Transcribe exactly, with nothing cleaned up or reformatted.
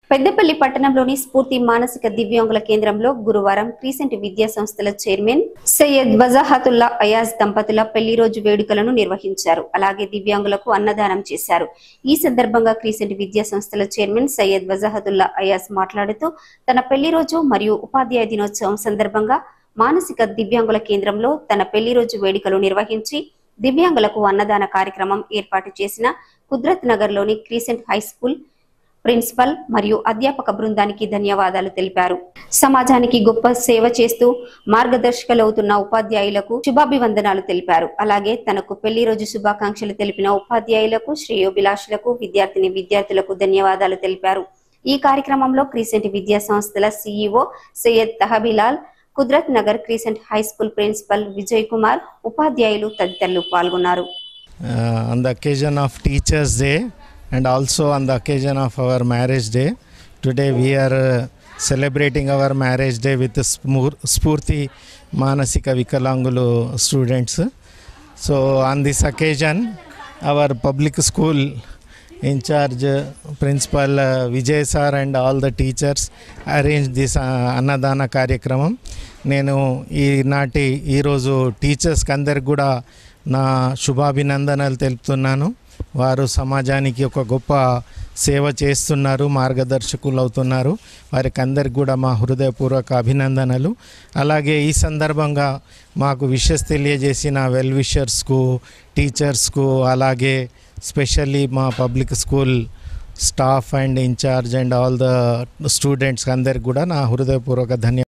పెద్దపల్లి పట్టణంలోని స్ఫూర్తి మానసిక దివ్యాంగుల కేంద్రంలో గురువారం క్రీసెంట్ విద్యా సంస్థల చైర్మన్ సయ్యద్ వజాహతుల్లా అయాజ్ దంపతుల పెళ్లి రోజు వేడుకలను నిర్వహించారు. అలాగే దివ్యాంగులకు అన్నదానం చేశారు. ఈ సందర్భంగా క్రీసెంట్ విద్యా సంస్థల చైర్మన్ సయ్యద్ వజాహతుల్లా అయాజ్ మాట్లాడుతూ తన పెళ్లి రోజు మరియు ఉపాధ్యాయ దినోత్సవం సందర్భంగా మానసిక దివ్యాంగుల కేంద్రంలో తన పెళ్లి రోజు వేడుకలు నిర్వహించి దివ్యాంగులకు అన్నదాన కార్యక్రమం ఏర్పాటు చేసిన కుద్రత్ నగర్ లోని క్రీసెంట్ హై స్కూల్ ప్రిన్సిపల్ మరియు అధ్యాపక బృందానికి ధన్యవాదాలు తెలిపారు. సమాజానికి గొప్ప సేవ చేస్తూ మార్గదర్శకులవుతున్న ఉపాధ్యాయులకు శుభాభివందనాలు తెలిపారు. అలాగే తనకు పెళ్లి రోజు శుభాకాంక్షలు తెలిపిన ఉపాధ్యాయులకు, శ్రేయోభిలాషులకు, విద్యార్థిని విద్యార్థులకు ధన్యవాదాలు తెలిపారు. ఈ కార్యక్రమంలో క్రీసెంట్ విద్యా సంస్థల CEO Syed Tahbilal, Qudrat Nagar crescent high school principal Vijay Kumar, ఉపాధ్యాయులు తదితరులు పాల్గొన్నారు. On the occasion of Teachers Day and also on the occasion of our marriage day, today we are uh, celebrating our marriage day with the Spurti Manasika Vikalangulu students. So on this occasion, our public school in charge uh, principal uh, Vijay sir and all the teachers arranged this uh, Annadana Karyakramam. నేను ఈనాటి ఈరోజు టీచర్స్కి అందరికి కూడా నా శుభాభినందనలు తెలుపుతున్నాను. వారు సమాజానికి ఒక గొప్ప సేవ చేస్తున్నారు, మార్గదర్శకులు అవుతున్నారు. వారికి అందరికి కూడా మా హృదయపూర్వక అభినందనలు. అలాగే ఈ సందర్భంగా మాకు విషెస్ తెలియజేసిన వెల్ విషర్స్కు, టీచర్స్కు, అలాగే స్పెషల్లీ మా public school staff and incharge and all the students అందరికి కూడా నా హృదయపూర్వక ధన్యవాదాలు.